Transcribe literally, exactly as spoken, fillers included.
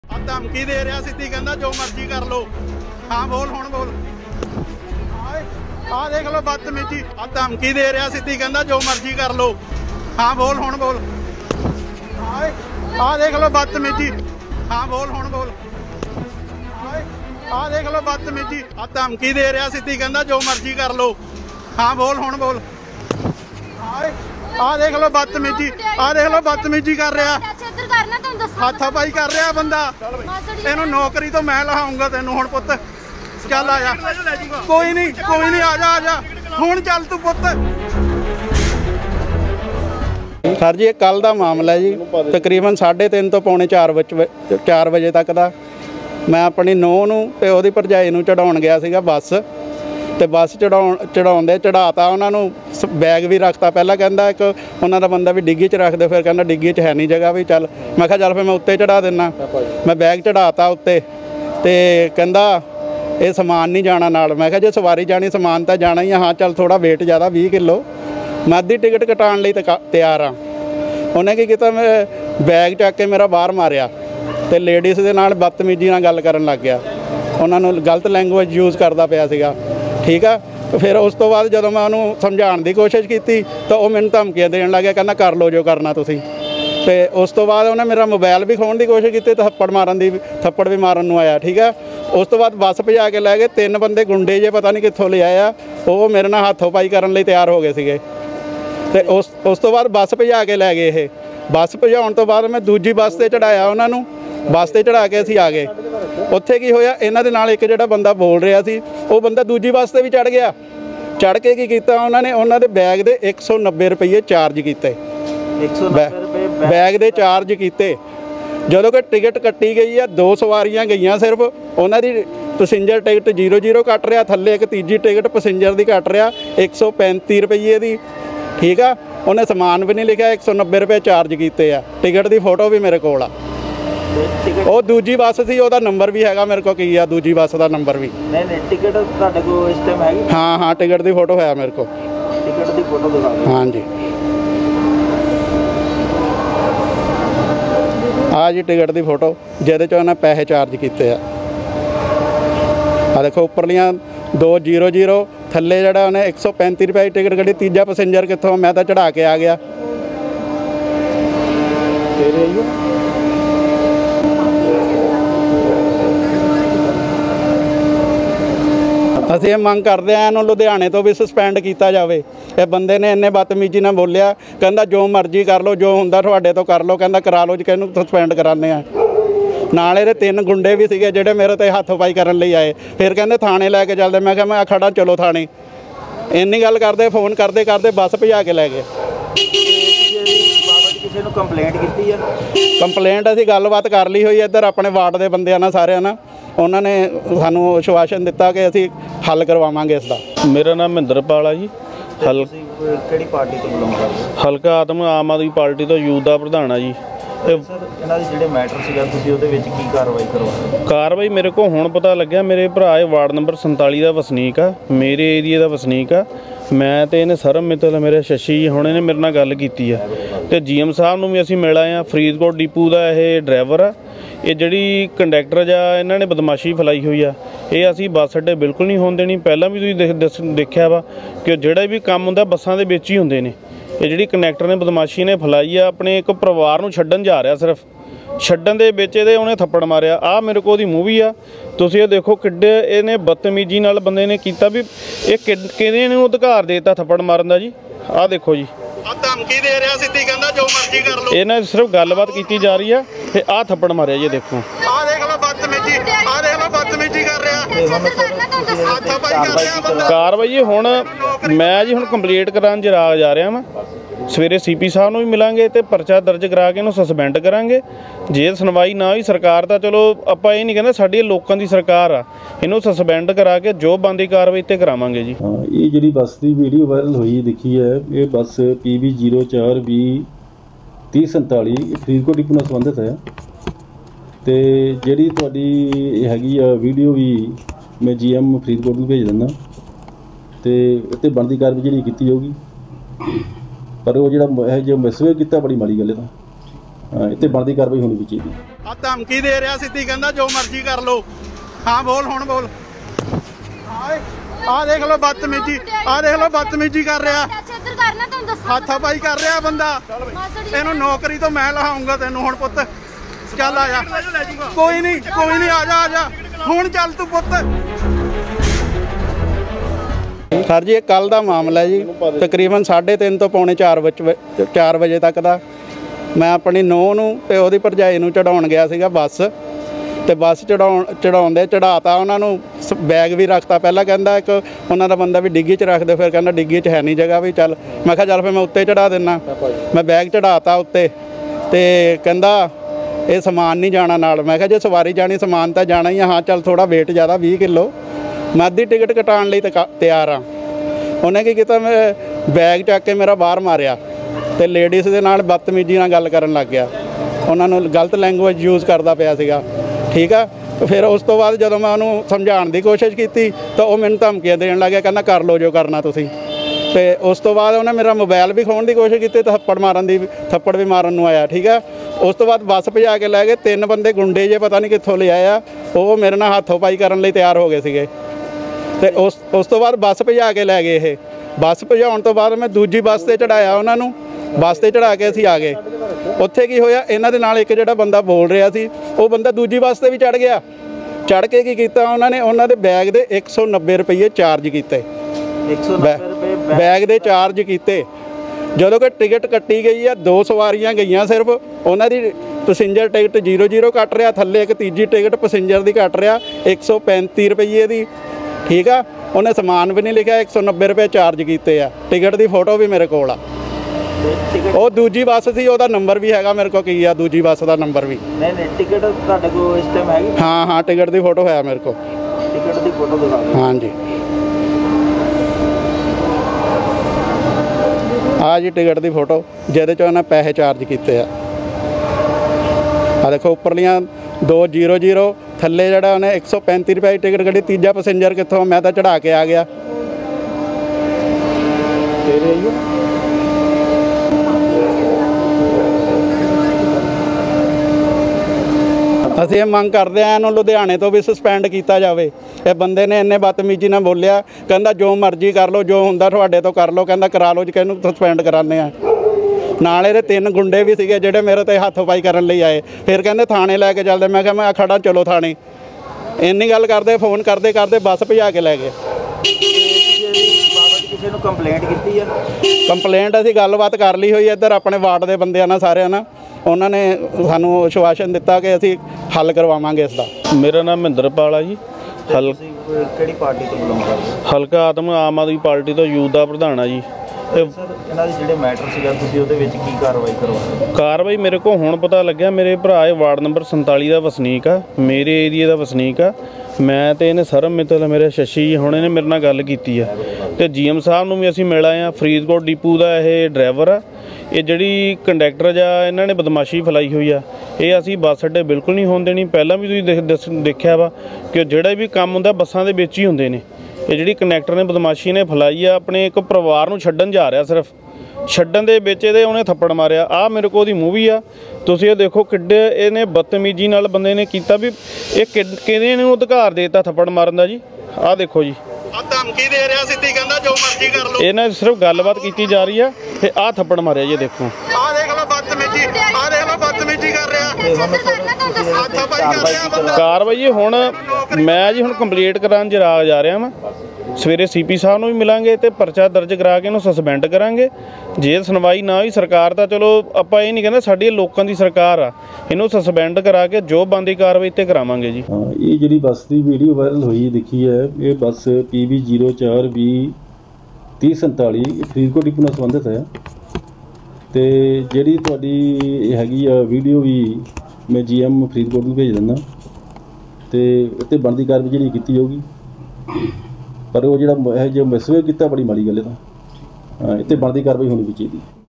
धमकी दे रहा सीधी कहना जो मर्जी कर लो। हाँ बोल हुण बोल। आ देख लो बदतमीजी। आ धमकी दे रहा सीधी कहना जो मर्जी कर लो। हाँ बोल हुण बोल। आ देख लो बदतमीजी। हाँ बोल हुण बोल। आ देख लो बदतमीजी। आ धमकी दे रहा सीधी कहना जो मर्जी कर लो। हाँ बोल हुण बोल। आ देख लो बदतमीजी। आ देख लो बदतमीजी कर रहा हाथापाई कर रहा बंदा। इनू नौकरी तो मैं लहाऊंगा तेनू हुण पुत्त। चल आ जा। कोई नहीं कोई नहीं आ जा आ जा हुण चल तू पुत्त। सर जी कल का मामला है जी तकरीबन साढ़े तीन तो पौने चार बजे चार बजे तक का मैं अपनी नूंह नूं ते ओहदी भरजाई नूं चढ़ाउण गया सीगा बस ते बस चढ़ाउण चढ़ाउंदे चढ़ाता उन्होंने बैग भी रखता। पहला कहंदा एक उन्होंने बंदा भी डिग्गी च रख दे फिर कहंदा डिग्गी च है नहीं जगह भी चल मैं कहा चल फिर मैं उत्ते चढ़ा देना। मैं बैग चढ़ाता उत्ते ते कहंदा ये समान नहीं जाना नाल। मैं कहा जे सवारी जानी समान तो जाना ही है। हाँ चल थोड़ा वेट ज़्यादा बीस किलो मैं अद्धी टिकट कटाउण लई तैयार हाँ। उन्हें की किया मैं बैग चक के मेरा बाहर मारिया तो लेडीज़ के नाल बदतमीजी नाल गल करन लग गया। उन्होंने गलत लैंगुएज यूज़ करता पाया सीगा ठीक है। फिर उस तो बाद जो मैं उन्होंने समझाने की कोशिश की तो वह मैंने धमकियां देन लग गया कहना कर लो जो करना तुसी। तो उस तो बाद उन्हें मेरा मोबाइल भी खोने की कोशिश की थप्पड़ मारन की थप्पड़ भी मारन नूं आया ठीक है। उस तो बाद बस भजा के लै गए तीन बंदे गुंडे जे पता नहीं कित्थों ले आया वो मेरे नाल हाथों पाई करन लई तैयार हो गए सीगे। ते उस उस तो बाद बस भजा के लै गए ये बस भजाउण तो बाद मैं दूजी बस से चढ़ाया उन्होंने बस से चढ़ा के असीं आ गए। उत्थे की होया इन्हां दे नाल एक जिहड़ा बंदा बोल रहा सी वो बंदा दूजी बस से भी चढ़ गया। चढ़ के की कीता उन्होंने उन्होंने बैग दे एक सौ नब्बे रुपये चार्ज किए बैग दे चार्ज किए। जदों कि टिकट कट्टी गई है दो सवारियां गईयां सिर्फ उन्हों की passenger ticket zero zero cut रहा थल्ले एक तीजी टिकट पैसेंजर की कट रहा एक सौ पैंती रुपये की ठीक है। उन्हें समान भी नहीं लिखा एक सौ नब्बे रुपये चार्ज किए आ। टिकट की फोटो भी मेरे को वो दूजी बस सी ओहदा नंबर भी हैगा मेरे को की आ दूजी बस का नंबर भी नहीं नहीं टिकट तुहाडे कोल इस टाइम हैगी। हाँ हाँ टिकट की फोटो है मेरे को टिकट की फोटो दिखा दो। हाँ जी आ जी टिकट की फोटो जिहदे च उन्हें पैसे चार्ज किए आ देखो उपरलियां दो जीरो जीरो थल्ले जड़ा उन्हें एक सौ पैंती रुपये की टिकट कढ़ी तीजा पैसेंजर कितों मैं तो चढ़ा के आ गया। ਅਸੀਂ ਇਹ ਮੰਗ ਕਰਦੇ ਆ ਇਹਨੂੰ ਲੁਧਿਆਣੇ ਤੋਂ ਵੀ ਸਸਪੈਂਡ ਕੀਤਾ ਜਾਵੇ। ਇਹ ਬੰਦੇ ਨੇ ਇੰਨੇ ਬਦਤਮੀਜੀ ਨਾਲ ਬੋਲਿਆ ਕਹਿੰਦਾ ਜੋ ਮਰਜ਼ੀ ਕਰ ਲਓ ਜੋ ਹੁੰਦਾ ਤੁਹਾਡੇ ਤੋਂ ਕਰ ਲਓ ਕਹਿੰਦਾ ਕਰਾ ਲਓ ਜੀ ਕਿਹਨੂੰ ਸਸਪੈਂਡ ਕਰਾਉਂਦੇ ਆ। ਨਾਲ ਇਹਦੇ ਤਿੰਨ ਗੁੰਡੇ ਵੀ ਸੀਗੇ ਜਿਹੜੇ ਮੇਰੇ ਤੇ ਹੱਥੋਂ-ਪਾਈ ਕਰਨ ਲਈ ਆਏ। ਫਿਰ ਕਹਿੰਦੇ ਥਾਣੇ ਲੈ ਕੇ ਚੱਲਦੇ ਮੈਂ ਕਿਹਾ ਮੈਂ ਖੜਾ ਚਲੋ ਥਾਣੇ। ਇੰਨੀ ਗੱਲ ਕਰਦੇ ਫੋਨ ਕਰਦੇ ਕਰਦੇ ਬੱਸ ਭਜਾ ਕੇ ਲੈ ਗਏ। ਕਿਸੇ ਨੂੰ ਕੰਪਲੇਂਟ ਕੀਤੀ ਆ ਕੰਪਲੇਂਟ ਅਸੀਂ ਗੱਲਬਾਤ ਕਰ ਲਈ ਹੋਈ ਇੱਧਰ ਆਪਣੇ ਵਾਰਡ ਦੇ ਬੰਦਿਆਂ ਨਾਲ ਸਾਰਿਆਂ ਨਾਲ ਉਹਨਾਂ ਨੇ ਸਾਨੂੰ ਆਸ਼ਵਾਸਨ ਦਿੱਤਾ ਕਿ ਅਸੀਂ ਹੱਲ ਕਰਵਾਵਾਂਗੇ ਇਸ ਦਾ। ਮੇਰਾ ਨਾਮ ਮਹਿੰਦਰਪਾਲ ਆ ਜੀ। ਹਲ ਕਿਹੜੀ ਪਾਰਟੀ ਤੋਂ ਬਿਲੋਂਗ ਕਰਦੇ? ਹਲਕਾ ਆਤਮ ਆਮ ਆਦਮੀ ਪਾਰਟੀ ਤੋਂ ਯੂਥ ਦਾ ਪ੍ਰਧਾਨ ਆ ਜੀ। ਤੇ ਸਰ ਇਹਨਾਂ ਦੇ ਜਿਹੜੇ ਮੈਟਰ ਸੀਗਾ ਤੁਸੀਂ ਉਹਦੇ ਵਿੱਚ ਕੀ ਕਾਰਵਾਈ ਕਰਵਾਈ? ਕਾਰਵਾਈ ਮੇਰੇ ਕੋਲ ਹੁਣ ਪਤਾ ਲੱਗਿਆ ਮੇਰੇ ਭਰਾ ਇਹ ਵਾਰਡ ਨੰਬਰ ਸੰਤਾਲੀ ਦਾ ਵਸਨੀਕ ਆ ਮੇਰੇ ਏਰੀਏ ਦਾ ਵਸਨੀਕ ਆ। ਮੈਂ ਤੇ ਇਹਨੇ ਸਰਮ ਮਿੱਤਲ ਮੇਰੇ ਸ਼ਸ਼ੀ ਹੁਣ ਇਹਨੇ ਮੇਰੇ ਨਾਲ ਗੱਲ ਕੀਤੀ ਆ ਤੇ ਜੀਐਮ ਸਾਹਿਬ ਨੂੰ ਵੀ ਅਸੀਂ ਮਿਲ ਆਏ ਆ। ਫਰੀਦਕੋਟ ਡਿਪੂ ਦਾ ਇਹ ਡਰਾਈਵਰ ਆ। ਇਹ ਜਿਹੜੀ ਕੰਡਕਟਰ ਜਾਂ ਇਹਨਾਂ ਨੇ ਬਦਮਾਸ਼ੀ ਫੈਲਾਈ ਹੋਈ ਆ ਇਹ ਅਸੀਂ ਬੱਸ ਅੱਡੇ ਬਿਲਕੁਲ ਨਹੀਂ ਹੋਣ ਦੇਣੀ। ਪਹਿਲਾਂ ਵੀ ਤੁਸੀਂ ਦੇਖਿਆ ਵਾ ਕਿ ਜਿਹੜਾ ਵੀ ਕੰਮ ਹੁੰਦਾ ਬੱਸਾਂ ਦੇ ਵਿੱਚ ਹੀ ਹੁੰਦੇ ਨੇ। ਇਹ ਜਿਹੜੀ ਕੰਡਕਟਰ ਨੇ ਬਦਮਾਸ਼ੀ ਨੇ ਫੈਲਾਈ ਆ ਆਪਣੇ ਇੱਕ ਪਰਿਵਾਰ ਨੂੰ ਛੱਡਣ ਜਾ ਰਿਹਾ ਸਿਰਫ ਛੱਡਣ ਦੇ ਵਿੱਚ ਇਹਦੇ ਉਹਨੇ ਥੱਪੜ ਮਾਰਿਆ। ਆ ਮੇਰੇ ਕੋਲ ਉਹਦੀ ਮੂਵੀ ਆ ਤੁਸੀਂ ਇਹ ਦੇਖੋ ਕਿੱਡੇ ਇਹਨੇ ਬਦਤਮੀਜੀ ਨਾਲ ਬੰਦੇ ਨੇ ਕੀਤਾ ਵੀ ਇਹ ਕਿਹਨੇ ਨੂੰ ਅਧਿਕਾਰ ਦੇ ਦਿੱਤਾ ਥੱਪੜ ਮਾਰਨ ਦਾ ਜੀ। ਆਹ ਦੇਖੋ ਜੀ ਧਮਕੀ ਦੇ ਰਿਹਾ ਸਿੱਧੀ ਕਹਿੰਦਾ ਜੋ ਮਰਜ਼ੀ ਕਰ ਲਓ। ਇਹਨਾਂ ਸਿਰਫ ਗੱਲਬਾਤ ਕੀਤੀ ਜਾ ਰਹੀ ਆ ਤੇ ਆਹ ਥੱਪੜ ਮਾਰਿਆ ਜੀ ਦੇਖੋ। ਆਹ ਦੇਖ ਲਓ ਬਦਤਮੀਜੀ ਆਹ ਦੇਖ ਲਓ ਬਦਤਮੀਜੀ ਕਰ ਰਿਹਾ ਹੱਥਾਂ-ਪਾਈ ਕਰ ਰਿਹਾ ਬੰਦਾ। ਕਾਰਵਾਈ ਹੁਣ ਮੈਂ ਜੀ ਹੁਣ ਕੰਪਲੀਟ ਕਰਾਉਣ ਜਰਾ ਜਾ ਰਿਹਾ ਵਾਂ। ਸਵੇਰੇ ਸੀਪੀ ਸਾਹਿਬ ਨੂੰ ਵੀ ਮਿਲਾਂਗੇ ਤੇ ਪਰਚਾ ਦਰਜ ਕਰਾ ਕੇ ਇਹਨੂੰ ਸਸਪੈਂਡ ਕਰਾਂਗੇ। ਜੇ ਸੁਣਵਾਈ ਨਾ ਹੋਈ ਸਰਕਾਰ ਤਾਂ ਚਲੋ ਆਪਾਂ ਇਹ ਨਹੀਂ ਕਹਿੰਦੇ ਸਾਡੀ ਲੋਕਾਂ ਦੀ ਸਰਕਾਰ ਆ ਇਹਨੂੰ ਸਸਪੈਂਡ ਕਰਾ ਕੇ ਜੋ ਬਣਦੀ ਕਾਰਵਾਈ ਤੇ ਕਰਾਵਾਂਗੇ ਜੀ। ਹਾਂ ਇਹ ਜਿਹੜੀ ਬੱਸ ਦੀ ਵੀਡੀਓ ਵਾਇਰਲ ਹੋਈ ਦੇਖੀ ਹੈ ਇਹ ਬੱਸ ਪੀ ਬੀ ਜ਼ੀਰੋ ਚਾਰ ਵੀਹ ਤੀਹ ਸੰਤਾਲੀ ਫਰੀਦਕੋਟ ਡਿਪੂ ਨਾਲ ਸੰਬੰਧਿਤ ਹੈ ਤੇ ਜਿਹੜੀ ਤੁਹਾਡੀ ਹੈਗੀ ਆ ਵੀਡੀਓ ਵੀ ਮੈਂ ਜੀ ਐਮ ਫਰੀਦਕੋਟ ਨੂੰ ਭੇਜ ਦਿੰਦਾ ਤੇ ਉੱਤੇ ਬਣਦੀ ਕਾਰਵਾਈ ਜਿਹੜੀ ਕੀਤੀ ਜਾਊਗੀ। पर वो जो मैसेज किया बड़ी माड़ी गल है। ਹਾਂ ਇੱਥੇ ਬਣਦੀ ਕਾਰਵਾਈ ਹੋਣੀ ਵੀ ਚਾਹੀਦੀ। ਆ ਧਮਕੀ ਦੇ ਰਿਹਾ ਸਿੱਧੀ, ਕਹਿੰਦਾ ਜੋ ਮਰਜ਼ੀ ਕਰ ਲੋ। ਹਾਂ ਬੋਲ ਹੁਣ ਬੋਲ। ਆ ਦੇਖ ਲੋ ਬਦਤਮੀਜੀ, ਆ ਦੇਖ ਲੋ ਬਦਤਮੀਜੀ ਕਰ ਰਿਹਾ, ਹੱਥਾਪਾਈ ਕਰ ਰਿਹਾ ਬੰਦਾ। ਇਹਨੂੰ ਨੌਕਰੀ ਤੋਂ ਮੈਂ ਲਹਾਉਂਗਾ ਤੈਨੂੰ ਹੁਣ ਪੁੱਤ। ਚੱਲ ਆ ਜਾ, ਕੋਈ ਨਹੀਂ ਕੋਈ ਨਹੀਂ, ਆ ਜਾ ਆ ਜਾ ਹੁਣ, ਚੱਲ ਤੂੰ ਪੁੱਤ। ਸਰ ਜੀ ਇਹ ਕੱਲ ਦਾ ਮਾਮਲਾ ਜੀ, ਤਕਰੀਬਨ ਸਾਢੇ ਤਿੰਨ ਤੋਂ ਪੌਣੇ ਚਾਰ ਵਜੇ ਚਾਰ ਵਜੇ ਤੱਕ ਦਾ। ਮੈਂ ਆਪਣੀ ਨੂੰਹ ਨੂੰ ਤੇ ਉਹਦੀ ਭਰਜਾਈ ਨੂੰ ਚੜਾਉਣ ਗਿਆ ਸੀਗਾ ਬੱਸ, ਤੇ ਬੱਸ ਚੜਾਉਣ ਚੜਾਉਂਦੇ ਚੜਾਤਾ ਉਹਨਾਂ ਨੂੰ। ਬੈਗ ਵੀ ਰੱਖਤਾ, ਪਹਿਲਾਂ ਕਹਿੰਦਾ ਇੱਕ ਉਹਨਾਂ ਦਾ ਬੰਦਾ ਵੀ ਡਿੱਗੀ 'ਚ ਰੱਖ ਦਿਓ, ਫਿਰ ਕਹਿੰਦਾ ਡਿੱਗੀ 'ਚ ਹੈ ਨਹੀਂ ਜਗ੍ਹਾ ਵੀ ਚੱਲ। ਮੈਂ ਕਿਹਾ ਚੱਲ ਫਿਰ ਮੈਂ ਉੱਤੇ ਚੜਾ ਦਿੰਦਾ। ਮੈਂ ਬੈਗ ਚੜਾਤਾ ਉੱਤੇ, ਤੇ ਕਹਿੰਦਾ ਇਹ ਸਮਾਨ ਨਹੀਂ ਜਾਣਾ ਨਾਲ। ਮੈਂ ਕਿਹਾ ਜੇ ਸਵਾਰੀ ਜਾਣੀ ਸਮਾਨ ਤਾਂ ਜਾਣਾ ਹੀ ਆ। ਹਾਂ ਚੱਲ ਥੋੜ੍ਹਾ ਵੇਟ ਜ਼ਿਆਦਾ ਵੀਹ ਕਿਲੋ, ਮੈਂ ਅੱਧੀ ਟਿਕਟ ਕਟਾਉਣ ਲਈ ਤਾਂ ਤਿਆਰ ਹਾਂ। ਉਹਨੇ ਕੀ ਕੀਤਾ, ਮੈਂ ਬੈਗ ਚੱਕ ਕੇ ਮੇਰਾ ਬਾਹਰ ਮਾਰਿਆ ਤੇ ਲੇਡੀਜ਼ ਦੇ ਨਾਲ ਬਦਤਮੀਜੀ ਨਾਲ ਗੱਲ ਕਰਨ ਲੱਗ ਗਿਆ। ਉਹਨਾਂ ਨੂੰ ਗਲਤ ਲੈਂਗੁਏਜ ਯੂਜ਼ ਕਰਦਾ ਪਿਆ ਸੀਗਾ, ਠੀਕ ਆ। ਫਿਰ ਉਸ ਤੋਂ ਬਾਅਦ ਜਦੋਂ ਮੈਂ ਉਹਨੂੰ ਸਮਝਾਉਣ ਦੀ ਕੋਸ਼ਿਸ਼ ਕੀਤੀ ਤਾਂ ਉਹ ਮੈਨੂੰ ਧਮਕੀਆਂ ਦੇਣ ਲੱਗ ਗਿਆ, ਕਹਿੰਦਾ ਕਰ ਲਓ ਜੋ ਕਰਨਾ ਤੁਸੀਂ। ਤੇ ਉਸ ਤੋਂ ਬਾਅਦ ਉਹਨੇ ਮੇਰਾ ਮੋਬਾਈਲ ਵੀ ਖੋਹਣ ਦੀ ਕੋਸ਼ਿਸ਼ ਕੀਤੀ, ਥੱਪੜ ਮਾਰਨ ਦੀ ਥੱਪੜ ਵੀ ਮਾਰਨ ਨੂੰ ਆਇਆ, ਠੀਕ ਆ। ਉਸ ਤੋਂ ਬਾਅਦ ਬੱਸ ਭਜਾ ਕੇ ਲੈ ਗਏ। ਤਿੰਨ ਬੰਦੇ ਗੁੰਡੇ ਜੇ ਪਤਾ ਨਹੀਂ ਕਿੱਥੋਂ ਲਿਆਏ ਆ, ਉਹ ਮੇਰੇ ਨਾਲ ਹੱਥੋਂ ਪਾਈ ਕਰਨ ਲਈ ਤਿਆਰ ਹੋ ਗਏ ਸੀਗੇ। ਤੇ ਉਸ ਉਸ ਤੋਂ ਬਾਅਦ ਬੱਸ ਭਜਾ ਕੇ ਲੈ ਗਏ। ਇਹ ਬੱਸ ਭਜਾਉਣ ਤੋਂ ਬਾਅਦ ਮੈਂ ਦੂਜੀ ਬੱਸ 'ਤੇ ਚੜਾਇਆ ਉਹਨਾਂ ਨੂੰ। ਬੱਸ 'ਤੇ ਚੜਾ ਕੇ ਅਸੀਂ ਆ ਗਏ। ਉੱਥੇ ਕੀ ਹੋਇਆ, ਇਹਨਾਂ ਦੇ ਨਾਲ ਇੱਕ ਜਿਹੜਾ ਬੰਦਾ ਬੋਲ ਰਿਹਾ ਸੀ, ਉਹ ਬੰਦਾ ਦੂਜੀ ਬੱਸ 'ਤੇ ਵੀ ਚੜ੍ਹ ਗਿਆ। ਚੜ੍ਹ ਕੇ ਕੀ ਕੀਤਾ ਉਹਨਾਂ ਨੇ, ਉਹਨਾਂ ਦੇ ਬੈਗ ਦੇ ਇੱਕ ਸੌ ਨੱਬੇ ਰੁਪਈਏ ਚਾਰਜ ਕੀਤੇ। ਇੱਕ ਸੌ ਨੱਬੇ ਰੁਪਏ ਬੈਗ ਦੇ ਚਾਰਜ ਕੀਤੇ। ਜਦੋਂ ਕਿ ਟਿਕਟ ਕੱਟੀ ਗਈ ਆ, ਦੋ ਸਵਾਰੀਆਂ ਗਈਆਂ ਸਿਰਫ, ਉਹਨਾਂ ਦੀ passenger ticket zero zero cut ਰਿਹਾ, ਥੱਲੇ ਇੱਕ ਤੀਜੀ ਟਿਕਟ ਪੈਸੇਂਜਰ ਦੀ ਕੱਟ ਰਿਹਾ ਇੱਕ ਸੌ ਪੈਂਤੀ ਰੁਪਈਏ ਦੀ, ਠੀਕ ਆ। ਉਹਨੇ ਸਮਾਨ ਵੀ ਨਹੀਂ ਲਿਖਿਆ, ਇੱਕ ਸੌ ਨੱਬੇ ਰੁਪਏ ਚਾਰਜ ਕੀਤੇ ਆ। ਟਿਕਟ ਦੀ ਫੋਟੋ ਵੀ ਮੇਰੇ ਕੋਲ ਆ। ਉਹ ਦੂਜੀ ਬੱਸ ਸੀ, ਉਹਦਾ ਨੰਬਰ ਵੀ ਹੈਗਾ ਮੇਰੇ ਕੋਲ। ਕੀ ਆ ਦੂਜੀ ਬੱਸ ਦਾ ਨੰਬਰ ਵੀ? ਨਹੀਂ ਨਹੀਂ, ਟਿਕਟ ਤੁਹਾਡੇ ਕੋਲ ਇਸ ਟਾਈਮ ਹੈਗੀ? ਹਾਂ ਹਾਂ, ਟਿਕਟ ਦੀ ਫੋਟੋ ਹੈ ਮੇਰੇ ਕੋਲ। ਟਿਕਟ ਦੀ ਫੋਟੋ ਦਿਖਾ ਦਿਓ। ਹਾਂਜੀ ਆ ਜੀ ਟਿਕਟ ਦੀ ਫੋਟੋ, ਜਿਹਦੇ 'ਚ ਉਹਨਾਂ ਪੈਸੇ ਚਾਰਜ ਕੀਤੇ ਆ। ਆ ਦੇਖੋ ਉੱਪਰਲੀਆਂ ਦੋ ਜ਼ੀਰੋ ਜ਼ੀਰੋ, ਥੱਲੇ ਜਿਹੜਾ ਉਹਨੇ ਇੱਕ ਸੌ ਪੈਂਤੀ ਰੁਪਏ ਦੀ ਟਿਕਟ ਕੱਢੀ। ਤੀਜਾ ਪੈਸੇਂਜਰ ਕਿੱਥੋਂ? ਮੈਂ ਤਾਂ ਚੜਾ ਕੇ ਆ ਗਿਆ। ਅਸੀਂ ਇਹ ਮੰਗ ਕਰਦੇ ਹਾਂ ਇਹਨੂੰ ਲੁਧਿਆਣੇ ਤੋਂ ਵੀ ਸਸਪੈਂਡ ਕੀਤਾ ਜਾਵੇ। ਇਹ ਬੰਦੇ ਨੇ ਇੰਨੇ ਬਦਤਮੀਜੀ ਨਾਲ ਬੋਲਿਆ, ਕਹਿੰਦਾ ਜੋ ਮਰਜ਼ੀ ਕਰ ਲਓ, ਜੋ ਹੁੰਦਾ ਤੁਹਾਡੇ ਤੋਂ ਕਰ ਲਓ। ਕਹਿੰਦਾ ਕਰਾ ਲਓ ਜੀ, ਕਿਹਨੂੰ ਸਸਪੈਂਡ ਕਰਾਉਂਦੇ ਆ। ਨਾਲ ਇਹਦੇ ਤਿੰਨ ਗੁੰਡੇ ਵੀ ਸੀਗੇ ਜਿਹੜੇ ਮੇਰੇ ਤੇ ਹੱਥੋਂ-ਪਾਈ ਕਰਨ ਲਈ ਆਏ। ਫਿਰ ਕਹਿੰਦੇ ਥਾਣੇ ਲੈ ਕੇ ਚੱਲਦੇ। ਮੈਂ ਕਿਹਾ ਮੈਂ ਖੜਾ, ਚਲੋ ਥਾਣੇ। ਇੰਨੀ ਗੱਲ ਕਰਦੇ, ਫੋਨ ਕਰਦੇ ਕਰਦੇ ਬੱਸ ਭਜਾ ਕੇ ਲੈ ਗਏ। ਕਿਸੇ ਨੂੰ ਕੰਪਲੇਂਟ ਕੀਤੀ ਆ? ਕੰਪਲੇਂਟ ਅਸੀਂ ਗੱਲਬਾਤ ਕਰ ਲਈ ਹੋਈ ਇੱਧਰ ਆਪਣੇ ਵਾਰਡ ਦੇ ਬੰਦਿਆਂ ਨਾਲ, ਸਾਰਿਆਂ ਨਾਲ। ਉਹਨਾਂ ਨੇ ਸਾਨੂੰ ਆਸ਼ਵਾਸਨ ਦਿੱਤਾ ਕਿ ਅਸੀਂ ਹੱਲ ਕਰਵਾਵਾਂਗੇ ਇਸ ਦਾ। ਮੇਰਾ ਨਾਮ ਮਹਿੰਦਰਪਾਲ ਆ ਜੀ। ਹਲ ਕਿਹੜੀ ਪਾਰਟੀ ਤੋਂ ਬਿਲੋਂਗ ਕਰਦੇ? ਹਲਕਾ ਆਤਮ ਆਮ ਆਦਮੀ ਪਾਰਟੀ ਤੋਂ ਯੂਥ ਦਾ ਪ੍ਰਧਾਨ ਆ ਜੀ। ਸਰ ਇਹਨਾਂ ਦੇ ਜਿਹੜੇ ਮੈਟਰ ਸੀਗਾ, ਤੁਸੀਂ ਉਹਦੇ ਵਿੱਚ ਕੀ ਕਾਰਵਾਈ ਕਰਵਾਈ? ਕਾਰਵਾਈ ਮੇਰੇ ਕੋਲ ਹੁਣ ਪਤਾ ਲੱਗਿਆ। ਮੇਰੇ ਭਰਾ ਇਹ ਵਾਰਡ ਨੰਬਰ ਸੰਤਾਲੀ ਦਾ ਵਸਨੀਕ ਆ, ਮੇਰੇ ਏਰੀਏ ਦਾ ਵਸਨੀਕ ਆ। ਮੈਂ ਤੇ ਇਹਨੇ ਸਰਮ ਮਿੱਤਲ, ਮੇਰੇ ਸ਼ਸ਼ੀ ਹੁਣ ਇਹਨੇ ਮੇਰੇ ਨਾਲ ਗੱਲ ਕੀਤੀ ਆ। ਤੇ ਜੀਐਮ ਸਾਹਿਬ ਨੂੰ ਵੀ ਅਸੀਂ ਮਿਲ ਆਏ ਆ। ਫਰੀਦਕੋਟ ਡਿਪੂ ਦਾ ਇਹ ਡਰਾਈਵਰ ਆ। ਇਹ ਜਿਹੜੀ ਕੰਡਕਟਰ ਜਾਂ ਇਹਨਾਂ ਨੇ ਬਦਮਾਸ਼ੀ ਫੈਲਾਈ ਹੋਈ ਆ, ਇਹ ਅਸੀਂ ਬੱਸ ਅੱਡੇ ਬਿਲਕੁਲ ਨਹੀਂ ਹੋਣ ਦੇਣੀ। ਪਹਿਲਾਂ ਵੀ ਤੁਸੀਂ ਦੇਖਿਆ ਵਾ ਕਿ ਜਿਹੜਾ ਵੀ ਕੰਮ ਹੁੰਦਾ ਬੱਸਾਂ ਦੇ ਵਿੱਚ ਹੀ ਹੁੰਦੇ ਨੇ। ਇਹ ਜਿਹੜੀ ਕੰਡਕਟਰ ਨੇ ਬਦਮਾਸ਼ੀ ਨੇ ਫੈਲਾਈ ਆ, ਆਪਣੇ ਇੱਕ ਪਰਿਵਾਰ ਨੂੰ ਛੱਡਣ ਜਾ ਰਿਹਾ, ਸਿਰਫ ਛੱਡਣ ਦੇ ਵਿੱਚ ਇਹਦੇ ਉਹਨੇ ਥੱਪੜ ਮਾਰਿਆ। ਆਹ ਮੇਰੇ ਕੋਲ ਉਹਦੀ ਮੂਵੀ ਆ, ਤੁਸੀਂ ਇਹ ਦੇਖੋ ਕਿੱਡੇ ਇਹਨੇ ਬਦਤਮੀਜੀ ਨਾਲ ਬੰਦੇ ਨੇ ਕੀਤਾ। ਵੀ ਇਹ ਕਿਹਦੇ ਨੂੰ ਅਧਿਕਾਰ ਦੇ ਦਿੱਤਾ ਥੱਪੜ ਮਾਰਨ ਦਾ ਜੀ? ਆਹ ਦੇਖੋ ਜੀ, ਆ ਧਮਕੀ ਦੇ ਰਿਹਾ ਸਿੱਧੀ, ਕਹਿੰਦਾ ਜੋ ਮਰਜ਼ੀ ਕਰ ਲਓ। ਇਹਨਾਂ ਸਿਰਫ ਗੱਲਬਾਤ ਕੀਤੀ ਜਾ ਰਹੀ ਆ ਤੇ ਆਹ ਥੱਪੜ ਮਾਰਿਆ ਜੀ। ਦੇਖੋ ਆਹ ਦੇਖ ਲਓ ਬਦਤਮੀਜੀ, ਆਹ ਦੇਖ ਲਓ ਬਦਤਮੀਜੀ ਕਰ ਰਿਹਾ, ਹੱਥਾਂ-ਪਾਈ ਕਰ ਰਿਹਾ ਬੰਦਾ। ਕਾਰਵਾਈ ਹੁਣ ਮੈਂ ਜੀ ਹੁਣ ਕੰਪਲੀਟ ਕਰਾਂ ਜਰਾ ਜਾ ਰਿਹਾ ਮੈਂ। ਸਵੇਰੇ ਸੀਪੀ ਸਾਹਿਬ ਨੂੰ ਵੀ ਮਿਲਾਂਗੇ ਤੇ ਪਰਚਾ ਦਰਜ ਕਰਾ ਕੇ ਇਹਨੂੰ ਸਸਪੈਂਡ ਕਰਾਂਗੇ। ਜੇ ਸੁਣਵਾਈ ਨਾ ਹੋਈ ਸਰਕਾਰ ਤਾਂ ਚਲੋ ਆਪਾਂ ਇਹ ਨਹੀਂ ਕਹਿੰਦੇ, ਸਾਡੀ ਲੋਕਾਂ ਦੀ ਸਰਕਾਰ ਆ। ਇਹਨੂੰ ਸਸਪੈਂਡ ਕਰਾ ਕੇ ਜੋ ਬਣਦੀ ਕਾਰਵਾਈ ਤੇ ਕਰਾਵਾਂਗੇ ਜੀ। ਹਾਂ, ਇਹ ਜਿਹੜੀ ਬੱਸ ਦੀ ਵੀਡੀਓ ਵਾਇਰਲ ਹੋਈ ਦੇਖੀ ਹੈ, ਇਹ ਬੱਸ ਪੀ ਬੀ ਜ਼ੀਰੋ ਚਾਰ ਵੀਹ ਤੀਹ ਸੰਤਾਲੀ ਫਰੀਦਕੋਟ ਡਿਪੂ ਨਾਲ ਸੰਬੰਧਿਤ ਹੈ। ਤੇ ਜਿਹੜੀ ਤੁਹਾਡੀ ਇਹ ਹੈਗੀ ਆ ਵੀਡੀਓ ਵੀ ਮੈਂ ਜੀ ਐਮ ਫਰੀਦਕੋਟ ਨੂੰ ਭੇਜ ਦਿੰਦਾ, ਤੇ ਇੱਥੇ ਬਣਦੀ ਕਾਰਵਾਈ ਜਿਹੜੀ ਕੀਤੀ ਜਾਊਗੀ। ਪਰ ਉਹ ਜਿਹੜਾ ਇਹ ਜੋ ਮੈਸੇਜ ਕੀਤਾ, ਬੜੀ ਮਾੜੀ ਗੱਲ ਹੈ। ਤਾਂ ਹਾਂ, ਇੱਥੇ ਬਣਦੀ ਕਾਰਵਾਈ ਹੋਣੀ ਵੀ ਚਾਹੀਦੀ।